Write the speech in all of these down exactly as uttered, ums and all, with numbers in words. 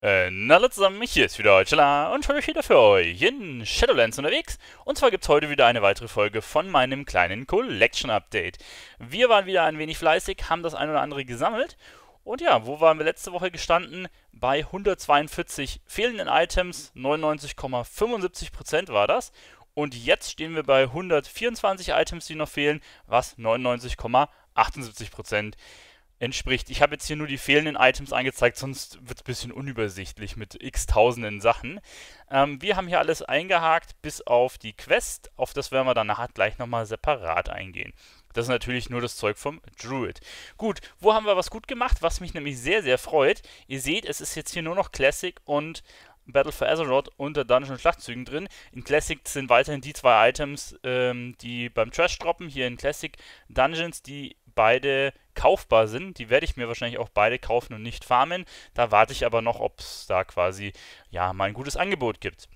Äh, na hallo zusammen, hier ist wieder Chilla und schon wieder für euch in Shadowlands unterwegs. Und zwar gibt es heute wieder eine weitere Folge von meinem kleinen Collection Update. Wir waren wieder ein wenig fleißig, haben das ein oder andere gesammelt. Und ja, wo waren wir letzte Woche gestanden? Bei hundertzweiundvierzig fehlenden Items, neunundneunzig Komma fünfundsiebzig Prozent war das. Und jetzt stehen wir bei hundertvierundzwanzig Items, die noch fehlen, was neunundneunzig Komma achtundsiebzig Prozent entspricht. Ich habe jetzt hier nur die fehlenden Items angezeigt, sonst wird es ein bisschen unübersichtlich mit x tausenden Sachen. Ähm, wir haben hier alles eingehakt, bis auf die Quest, auf das werden wir danach gleich nochmal separat eingehen. Das ist natürlich nur das Zeug vom Druid. Gut, wo haben wir was gut gemacht, was mich nämlich sehr, sehr freut. Ihr seht, es ist jetzt hier nur noch Classic und Battle for Azeroth unter Dungeon Schlachtzügen drin. In Classic sind weiterhin die zwei Items, ähm, die beim Trash droppen. Hier in Classic Dungeons, die beide kaufbar sind. Die werde ich mir wahrscheinlich auch beide kaufen und nicht farmen. Da warte ich aber noch, ob es da quasi ja mal ein gutes Angebot gibt.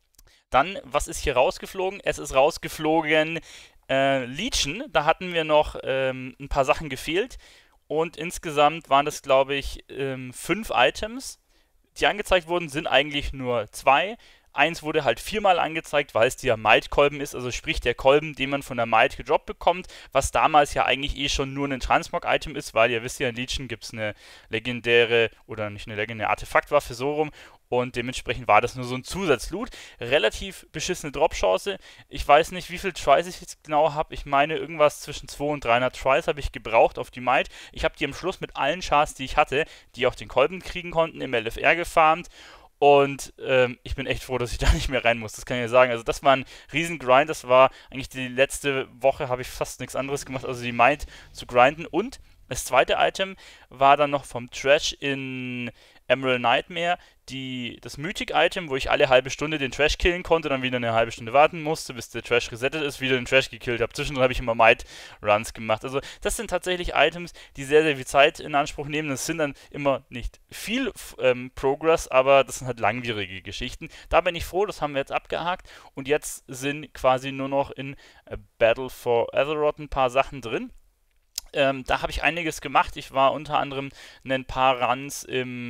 Dann, was ist hier rausgeflogen? Es ist rausgeflogen äh, Legion. Da hatten wir noch ähm, ein paar Sachen gefehlt. Und insgesamt waren das, glaube ich, ähm, fünf Items, die angezeigt wurden, sind eigentlich nur zwei. Eins wurde halt viermal angezeigt, weil es der Might-Kolben ist, also sprich der Kolben, den man von der Might gedroppt bekommt, was damals ja eigentlich eh schon nur ein Transmog-Item ist, weil ihr wisst ja, in Legion gibt es eine legendäre, oder nicht eine legendäre Artefaktwaffe, so rum, und dementsprechend war das nur so ein Zusatzloot. Relativ beschissene Drop-Chance. Ich weiß nicht, wie viel Tries ich jetzt genau habe. Ich meine, irgendwas zwischen zweihundert und dreihundert Tries habe ich gebraucht auf die Might. Ich habe die am Schluss mit allen Chars, die ich hatte, die auch den Kolben kriegen konnten, im L F R gefarmt. Und ähm, ich bin echt froh, dass ich da nicht mehr rein muss. Das kann ich ja sagen. Also das war ein riesen Grind. Das war eigentlich die letzte Woche, habe ich fast nichts anderes gemacht, also die Might zu grinden. Und das zweite Item war dann noch vom Trash in Emerald Nightmare, die, das Mythic-Item, wo ich alle halbe Stunde den Trash killen konnte, dann wieder eine halbe Stunde warten musste, bis der Trash resettet ist, wieder den Trash gekillt habe. Zwischendrin habe ich immer Might-Runs gemacht. Also das sind tatsächlich Items, die sehr, sehr viel Zeit in Anspruch nehmen. Das sind dann immer nicht viel ähm, Progress, aber das sind halt langwierige Geschichten. Da bin ich froh, das haben wir jetzt abgehakt. Und jetzt sind quasi nur noch in äh, Battle for Azeroth ein paar Sachen drin. Ähm, da habe ich einiges gemacht. Ich war unter anderem ein paar Runs im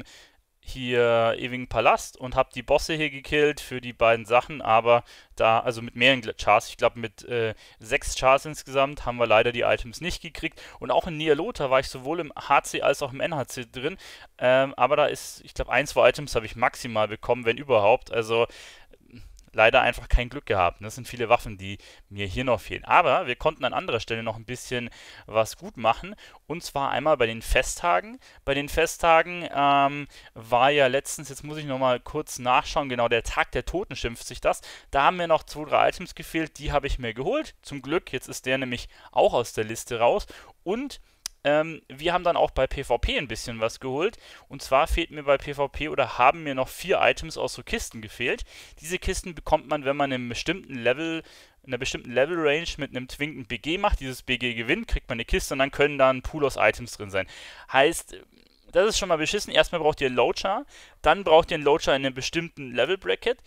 hier ewigen Palast und habe die Bosse hier gekillt für die beiden Sachen, aber da, also mit mehreren Chars, ich glaube mit äh, sechs Chars insgesamt, haben wir leider die Items nicht gekriegt. Und auch in Nialota war ich sowohl im H C als auch im N H C drin, ähm, aber da ist, ich glaube, ein, zwei Items habe ich maximal bekommen, wenn überhaupt, also leider einfach kein Glück gehabt. Das sind viele Waffen, die mir hier noch fehlen. Aber wir konnten an anderer Stelle noch ein bisschen was gut machen. Und zwar einmal bei den Festtagen. Bei den Festtagen ähm, war ja letztens, jetzt muss ich nochmal kurz nachschauen, genau, der Tag der Toten schimpft sich das. Da haben mir noch zwei, drei Items gefehlt, die habe ich mir geholt. Zum Glück, jetzt ist der nämlich auch aus der Liste raus. Und ähm, wir haben dann auch bei PvP ein bisschen was geholt. Und zwar fehlt mir bei PvP oder haben mir noch vier Items aus so Kisten gefehlt. Diese Kisten bekommt man, wenn man in einem bestimmten Level, in einer bestimmten Level-Range mit einem zwingenden B G macht. Dieses B G gewinnt, kriegt man eine Kiste und dann können da ein Pool aus Items drin sein. Heißt, das ist schon mal beschissen. Erstmal braucht ihr einen Loacher, dann braucht ihr einen Loacher in einem bestimmten Level-Bracket,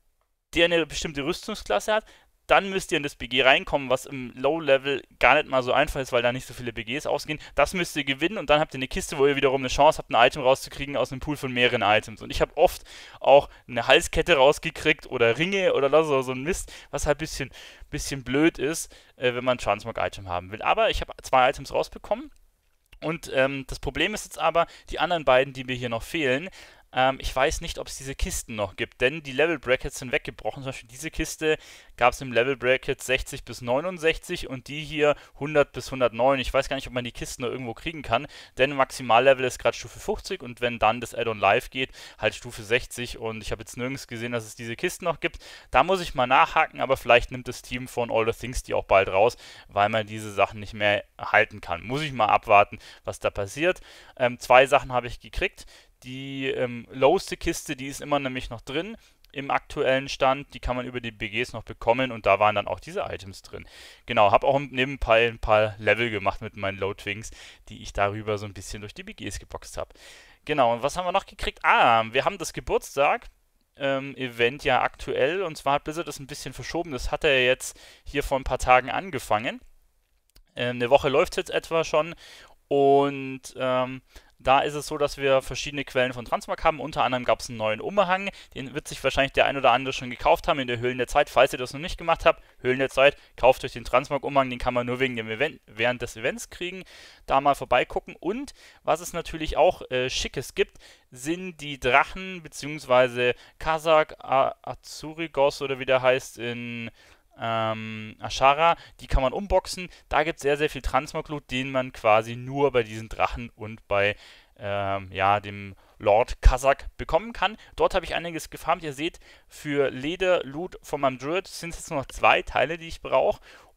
der eine bestimmte Rüstungsklasse hat. Dann müsst ihr in das B G reinkommen, was im Low-Level gar nicht mal so einfach ist, weil da nicht so viele B Gs ausgehen. Das müsst ihr gewinnen und dann habt ihr eine Kiste, wo ihr wiederum eine Chance habt, ein Item rauszukriegen aus einem Pool von mehreren Items. Und ich habe oft auch eine Halskette rausgekriegt oder Ringe oder so, so ein Mist, was halt ein bisschen, bisschen blöd ist, äh, wenn man ein Transmog-Item haben will. Aber ich habe zwei Items rausbekommen. Und ähm, das Problem ist jetzt aber, die anderen beiden, die mir hier noch fehlen, ähm, ich weiß nicht, ob es diese Kisten noch gibt, denn die Level Brackets sind weggebrochen. Zum Beispiel diese Kiste gab es im Level Bracket sechzig bis neunundsechzig und die hier hundert bis hundertneun. Ich weiß gar nicht, ob man die Kisten noch irgendwo kriegen kann, denn Maximallevel ist gerade Stufe fünfzig und wenn dann das Add-on live geht, halt Stufe sechzig und ich habe jetzt nirgends gesehen, dass es diese Kisten noch gibt. Da muss ich mal nachhaken, aber vielleicht nimmt das Team von All the Things die auch bald raus, weil man diese Sachen nicht mehr halten kann. Muss ich mal abwarten, was da passiert. Ähm, zwei Sachen habe ich gekriegt. Die ähm, lowste Kiste, die ist immer nämlich noch drin im aktuellen Stand. Die kann man über die B Gs noch bekommen und da waren dann auch diese Items drin. Genau, habe auch nebenbei ein paar Level gemacht mit meinen Low-Twings, die ich darüber so ein bisschen durch die B Gs geboxt habe. Genau, und was haben wir noch gekriegt? Ah, wir haben das Geburtstag. Ähm, Event ja aktuell und zwar hat Blizzard das ein bisschen verschoben. Das hat er jetzt hier vor ein paar Tagen angefangen. Ähm, eine Woche läuft es jetzt etwa schon und ähm, Da ist es so, dass wir verschiedene Quellen von Transmog haben. Unter anderem gab es einen neuen Umhang. Den wird sich wahrscheinlich der ein oder andere schon gekauft haben in der Höhlen der Zeit. Falls ihr das noch nicht gemacht habt, Höhlen der Zeit, kauft euch den Transmog-Umhang. Den kann man nur wegen dem Event, während des Events kriegen. Da mal vorbeigucken. Und was es natürlich auch äh, Schickes gibt, sind die Drachen, beziehungsweise Kazakh Azurigos oder wie der heißt in ähm, Ashara, die kann man unboxen. Da gibt es sehr, sehr viel Transmog-Loot, den man quasi nur bei diesen Drachen und bei ähm, ja, dem Lord Kazakh bekommen kann. Dort habe ich einiges gefarmt. Ihr seht, für Leder-Loot von meinem Druid sind es jetzt nur noch zwei Teile, die ich brauche.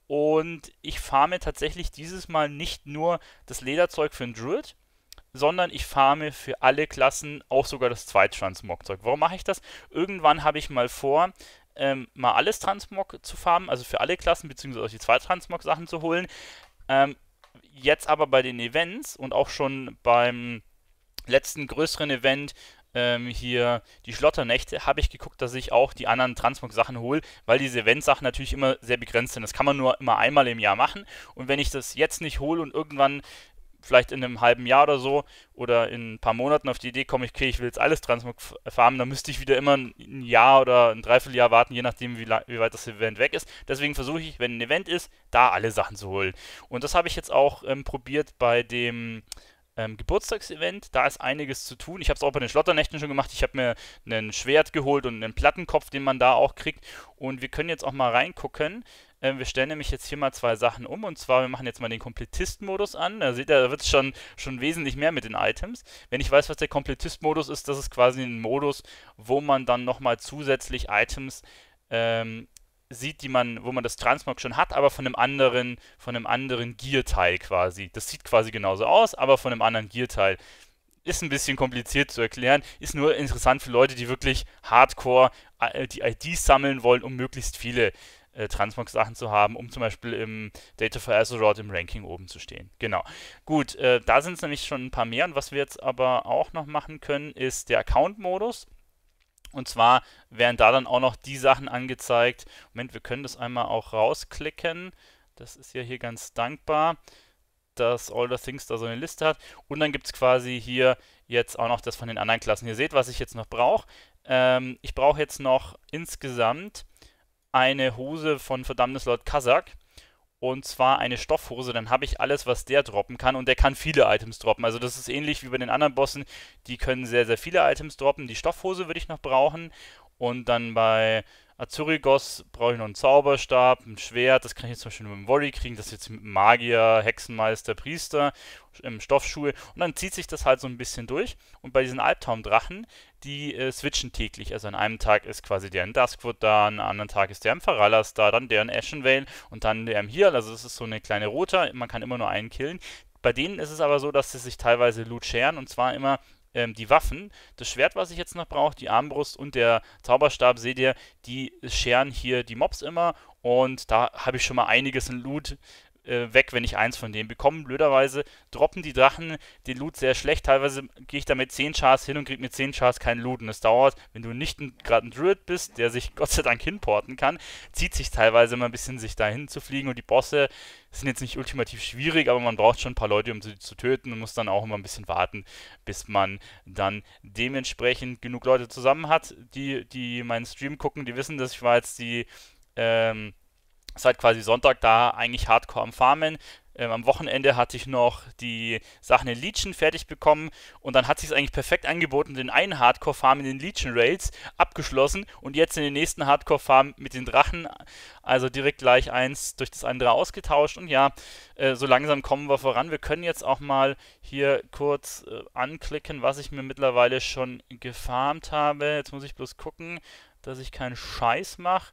Und ich farme tatsächlich dieses Mal nicht nur das Lederzeug für den Druid, sondern ich farme für alle Klassen auch sogar das Zweit-Transmog-Zeug. Warum mache ich das? Irgendwann habe ich mal vor, ähm, mal alles Transmog zu farmen, also für alle Klassen, beziehungsweise auch die Zweit-Transmog-Sachen zu holen. Ähm, jetzt aber bei den Events und auch schon beim letzten größeren Event, ähm, hier die Schlotternächte, habe ich geguckt, dass ich auch die anderen Transmog-Sachen hole, weil diese Event-Sachen natürlich immer sehr begrenzt sind. Das kann man nur immer einmal im Jahr machen. Und wenn ich das jetzt nicht hole und irgendwann vielleicht in einem halben Jahr oder so oder in ein paar Monaten auf die Idee komme, okay, ich will jetzt alles Transmog farmen, dann müsste ich wieder immer ein Jahr oder ein Dreivierteljahr warten, je nachdem, wie, wie weit das Event weg ist. Deswegen versuche ich, wenn ein Event ist, da alle Sachen zu holen. Und das habe ich jetzt auch ähm, probiert bei dem ähm, Geburtstagsevent. Da ist einiges zu tun. Ich habe es auch bei den Schlotternächten schon gemacht. Ich habe mir ein Schwert geholt und einen Plattenkopf, den man da auch kriegt. Und wir können jetzt auch mal reingucken. Ähm, wir stellen nämlich jetzt hier mal zwei Sachen um. Und zwar, wir machen jetzt mal den Komplettist-Modus an. Da seht ihr, da wird es schon, schon wesentlich mehr mit den Items. Wenn ich weiß, was der Komplettist-Modus ist, das ist quasi ein Modus, wo man dann nochmal zusätzlich Items ähm, sieht, die man, wo man das Transmog schon hat, aber von einem anderen, von einem anderen Gear-Teil quasi. Das sieht quasi genauso aus, aber von einem anderen Gear-Teil. Ist ein bisschen kompliziert zu erklären, ist nur interessant für Leute, die wirklich hardcore äh, die I Ds sammeln wollen, um möglichst viele äh, Transmog-Sachen zu haben, um zum Beispiel im Data for Azeroth im Ranking oben zu stehen. Genau. Gut, äh, da sind es nämlich schon ein paar mehr. Und was wir jetzt aber auch noch machen können, ist der Account-Modus. Und zwar werden da dann auch noch die Sachen angezeigt. Moment, wir können das einmal auch rausklicken. Das ist ja hier ganz dankbar, dass All the Things da so eine Liste hat. Und dann gibt es quasi hier jetzt auch noch das von den anderen Klassen. Ihr seht, was ich jetzt noch brauche. Ähm, ich brauche jetzt noch insgesamt eine Hose von verdammtes Lord Kazakh. Und zwar eine Stoffhose, dann habe ich alles, was der droppen kann. Und der kann viele Items droppen. Also das ist ähnlich wie bei den anderen Bossen. Die können sehr, sehr viele Items droppen. Die Stoffhose würde ich noch brauchen. Und dann bei Azurigos brauche ich noch einen Zauberstab, ein Schwert. Das kann ich jetzt zum Beispiel mit dem Worry kriegen. Das ist jetzt mit Magier, Hexenmeister, Priester, ähm, Stoffschuhe. Und dann zieht sich das halt so ein bisschen durch. Und bei diesen Albtraumdrachen, die äh, switchen täglich. Also an einem Tag ist quasi der in Duskwood da, an einem anderen Tag ist der im Farallas da, dann der in Ashenvale und dann der im Heal. Also das ist so eine kleine Roter. Man kann immer nur einen killen. Bei denen ist es aber so, dass sie sich teilweise Loot sharen und zwar immer ähm, die Waffen. Das Schwert, was ich jetzt noch brauche, die Armbrust und der Zauberstab, seht ihr, die scheren hier die Mobs immer und da habe ich schon mal einiges in Loot äh, weg, wenn ich eins von denen bekomme. Blöderweise droppen die Drachen den Loot sehr schlecht. Teilweise gehe ich da mit zehn Chars hin und kriege mit zehn Chars keinen Loot. Und es dauert, wenn du nicht gerade ein Druid bist, der sich Gott sei Dank hinporten kann, zieht sich teilweise immer ein bisschen, sich dahin zu fliegen. Und die Bosse sind jetzt nicht ultimativ schwierig, aber man braucht schon ein paar Leute, um sie zu töten und muss dann auch immer ein bisschen warten, bis man dann dementsprechend genug Leute zusammen hat, die, die meinen Stream gucken, die wissen, dass ich war jetzt die ähm, seit quasi Sonntag da eigentlich hardcore am Farmen. Ähm, am Wochenende hatte ich noch die Sachen in Legion fertig bekommen und dann hat sich es eigentlich perfekt angeboten, den einen Hardcore-Farm in den Legion-Raids abgeschlossen und jetzt in den nächsten Hardcore-Farm mit den Drachen, also direkt gleich eins durch das andere ausgetauscht und ja, äh, so langsam kommen wir voran. Wir können jetzt auch mal hier kurz äh, anklicken, was ich mir mittlerweile schon gefarmt habe. Jetzt muss ich bloß gucken, dass ich keinen Scheiß mache.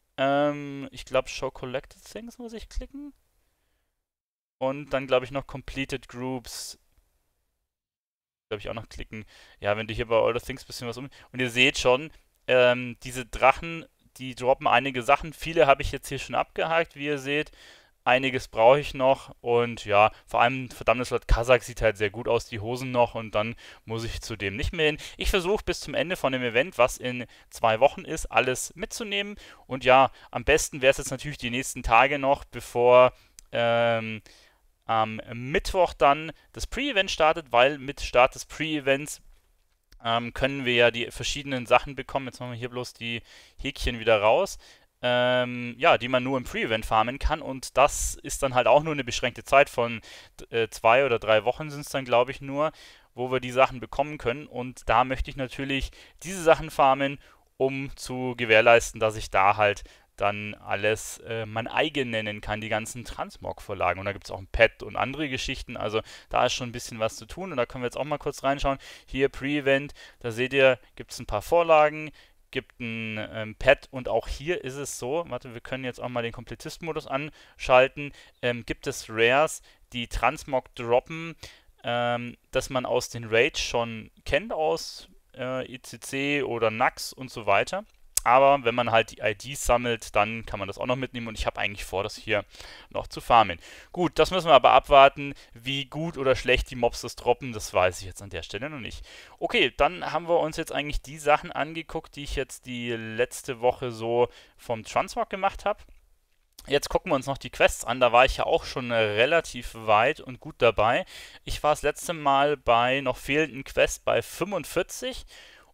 Ähm, ich glaube, Show Collected Things muss ich klicken. Und dann, glaube ich, noch Completed Groups. Glaube ich auch noch klicken. Ja, wenn du hier bei All the Things ein bisschen was um... Und ihr seht schon, ähm, diese Drachen, die droppen einige Sachen. Viele habe ich jetzt hier schon abgehakt, wie ihr seht. Einiges brauche ich noch. Und ja, vor allem verdammtes Lord Kazakh sieht halt sehr gut aus, die Hosen noch. Und dann muss ich zu dem nicht mehr hin. Ich versuche bis zum Ende von dem Event, was in zwei Wochen ist, alles mitzunehmen. Und ja, am besten wäre es jetzt natürlich die nächsten Tage noch, bevor... Ähm, am Mittwoch dann das Pre-Event startet, weil mit Start des Pre-Events ähm, können wir ja die verschiedenen Sachen bekommen. Jetzt machen wir hier bloß die Häkchen wieder raus. Ähm, ja, die man nur im Pre-Event farmen kann, und das ist dann halt auch nur eine beschränkte Zeit von äh, zwei oder drei Wochen sind es dann, glaube ich, nur, wo wir die Sachen bekommen können, und da möchte ich natürlich diese Sachen farmen, um zu gewährleisten, dass ich da halt dann alles äh, mein eigen nennen kann, die ganzen Transmog-Vorlagen. Und da gibt es auch ein Pad und andere Geschichten, also da ist schon ein bisschen was zu tun, und da können wir jetzt auch mal kurz reinschauen. Hier Pre-Event, da seht ihr, gibt es ein paar Vorlagen, gibt ein ähm, Pad, und auch hier ist es so, warte, wir können jetzt auch mal den Komplettist-Modus anschalten, ähm, gibt es Rares, die Transmog droppen, ähm, dass man aus den Raids schon kennt, aus äh, E C C oder Nax und so weiter. Aber wenn man halt die I Ds sammelt, dann kann man das auch noch mitnehmen, und ich habe eigentlich vor, das hier noch zu farmen. Gut, das müssen wir aber abwarten, wie gut oder schlecht die Mobs das droppen, das weiß ich jetzt an der Stelle noch nicht. Okay, dann haben wir uns jetzt eigentlich die Sachen angeguckt, die ich jetzt die letzte Woche so vom Transmog gemacht habe. Jetzt gucken wir uns noch die Quests an, da war ich ja auch schon relativ weit und gut dabei. Ich war das letzte Mal bei noch fehlenden Quests bei fünfundvierzig.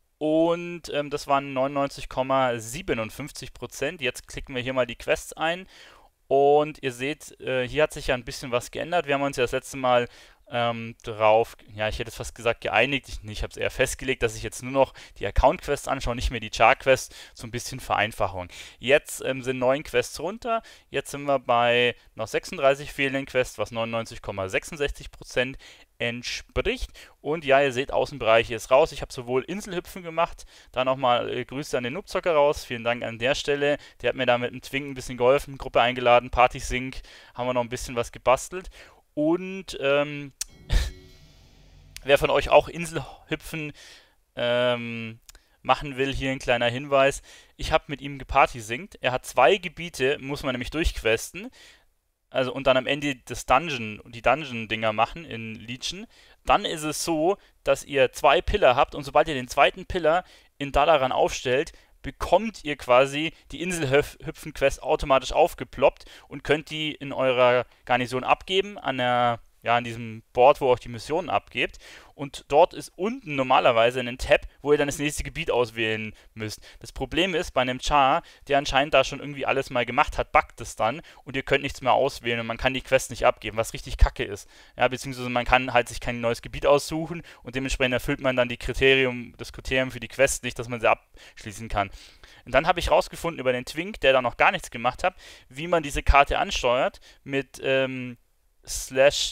Und ähm, das waren neunundneunzig Komma siebenundfünfzig Prozent. Jetzt klicken wir hier mal die Quests ein. Und ihr seht, äh, hier hat sich ja ein bisschen was geändert. Wir haben uns ja das letzte Mal ähm, drauf, ja, ich hätte es fast gesagt geeinigt. Ich, ich habe es eher festgelegt, dass ich jetzt nur noch die Account-Quests anschaue, nicht mehr die Char-Quests. So ein bisschen Vereinfachung. Jetzt ähm, sind neun Quests runter. Jetzt sind wir bei noch sechsunddreißig fehlenden Quests, was neunundneunzig Komma sechsundsechzig Prozent entspricht. Und ja, ihr seht, Außenbereich ist raus. Ich habe sowohl Inselhüpfen gemacht, da nochmal äh, Grüße an den Noobzocker raus. Vielen Dank an der Stelle. Der hat mir da mit dem Twink ein bisschen geholfen, Gruppe eingeladen, Party-Sync, haben wir noch ein bisschen was gebastelt. Und ähm, wer von euch auch Inselhüpfen ähm, machen will, hier ein kleiner Hinweis. Ich habe mit ihm geparty-synkt. Er hat zwei Gebiete, muss man nämlich durchquesten. Also und dann am Ende das Dungeon, die Dungeon-Dinger machen in Legion. Dann ist es so, dass ihr zwei Pillar habt, und sobald ihr den zweiten Pillar in Dalaran aufstellt, bekommt ihr quasi die Inselhüpfen-Quest automatisch aufgeploppt und könnt die in eurer Garnison abgeben, an der, ja, an diesem Board, wo ihr auch die Missionen abgebt. Und dort ist unten normalerweise ein Tab, wo ihr dann das nächste Gebiet auswählen müsst. Das Problem ist, bei einem Char, der anscheinend da schon irgendwie alles mal gemacht hat, buggt es dann, und ihr könnt nichts mehr auswählen und man kann die Quest nicht abgeben, was richtig kacke ist. Ja, beziehungsweise man kann halt sich kein neues Gebiet aussuchen, und dementsprechend erfüllt man dann die Kriterium, das Kriterium für die Quest nicht, dass man sie abschließen kann. Und dann habe ich rausgefunden über den Twink, der da noch gar nichts gemacht hat, wie man diese Karte ansteuert. Mit ähm, slash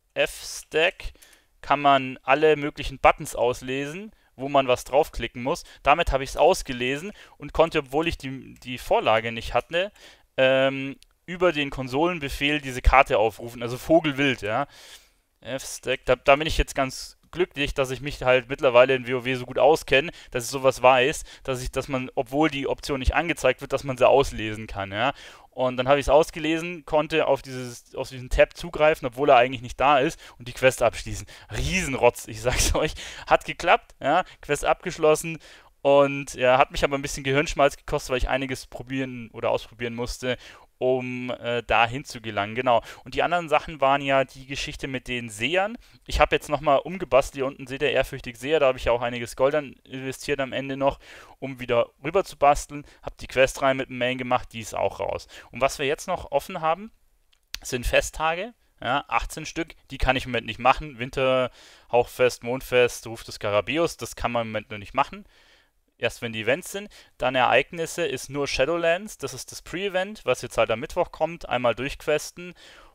F-Stack kann man alle möglichen Buttons auslesen, wo man was draufklicken muss. Damit habe ich es ausgelesen und konnte, obwohl ich die, die Vorlage nicht hatte, ähm, über den Konsolenbefehl diese Karte aufrufen. Also Vogelwild, ja. F-Stack, da, da bin ich jetzt ganz glücklich, dass ich mich halt mittlerweile in WoW so gut auskenne, dass ich sowas weiß, dass ich, dass man, obwohl die Option nicht angezeigt wird, dass man sie auslesen kann, ja. Und dann habe ich es ausgelesen, konnte auf, dieses, auf diesen Tab zugreifen, obwohl er eigentlich nicht da ist, und die Quest abschließen. Riesenrotz, ich sag's euch. Hat geklappt, ja, Quest abgeschlossen, und ja, hat mich aber ein bisschen Gehirnschmalz gekostet, weil ich einiges probieren oder ausprobieren musste, um äh, dahin zu gelangen, genau. Und die anderen Sachen waren ja die Geschichte mit den Sehern. Ich habe jetzt nochmal umgebastelt, hier unten seht ihr ehrfürchtig Seher, da habe ich ja auch einiges Gold dann investiert am Ende noch, um wieder rüber zu basteln. Habe die Quest rein mit dem Main gemacht, die ist auch raus. Und was wir jetzt noch offen haben, sind Festtage. Ja, achtzehn Stück, die kann ich im Moment nicht machen. Winterhauchfest, Mondfest, Ruf des Skarabäus, das kann man im Moment noch nicht machen. Erst wenn die Events sind. Dann Ereignisse ist nur Shadowlands, das ist das Pre-Event, was jetzt halt am Mittwoch kommt. Einmal durchquesten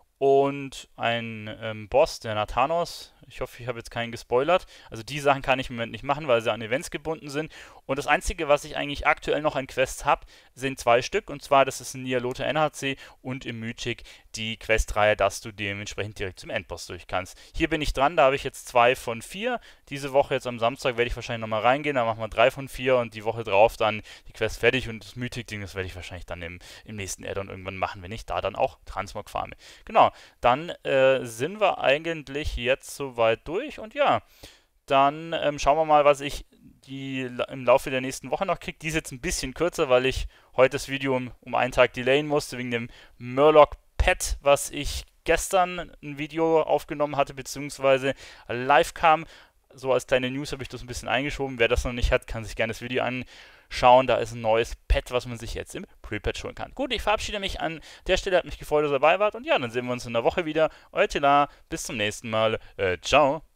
und ein ähm, Boss, der Nathanos. Ich hoffe, ich habe jetzt keinen gespoilert. Also die Sachen kann ich im Moment nicht machen, weil sie an Events gebunden sind. Und das Einzige, was ich eigentlich aktuell noch an Quests habe, sind zwei Stück. Und zwar, das ist in Nialote N H C und im Mythic die Questreihe, dass du dementsprechend direkt zum Endboss durch kannst. Hier bin ich dran, da habe ich jetzt zwei von vier. Diese Woche jetzt am Samstag werde ich wahrscheinlich nochmal reingehen, da machen wir drei von vier, und die Woche drauf dann die Quest fertig, und das Mythic-Ding, das werde ich wahrscheinlich dann im, im nächsten Add-on irgendwann machen, wenn ich da dann auch Transmog farme. Genau, dann äh, sind wir eigentlich jetzt soweit durch, und ja, dann ähm, schauen wir mal, was ich die im Laufe der nächsten Woche noch kriege. Die ist jetzt ein bisschen kürzer, weil ich heute das Video um, um einen Tag delayen musste, wegen dem Murloc Pad, was ich gestern ein Video aufgenommen hatte, beziehungsweise live kam. So als kleine News habe ich das ein bisschen eingeschoben. Wer das noch nicht hat, kann sich gerne das Video anschauen. Da ist ein neues Pad, was man sich jetzt im Pre-Patch holen kann. Gut, ich verabschiede mich an der Stelle. Hat mich gefreut, dass ihr dabei wart. Und ja, dann sehen wir uns in der Woche wieder. Euer Tila, bis zum nächsten Mal. Äh, ciao.